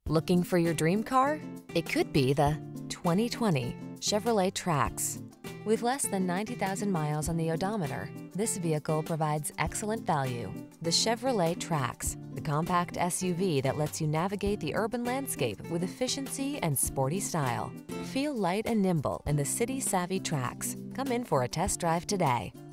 Looking for your dream car? It could be the 2020 Chevrolet Trax. With less than 90,000 miles on the odometer, this vehicle provides excellent value. The Chevrolet Trax, the compact SUV that lets you navigate the urban landscape with efficiency and sporty style. Feel light and nimble in the city-savvy Trax. Come in for a test drive today.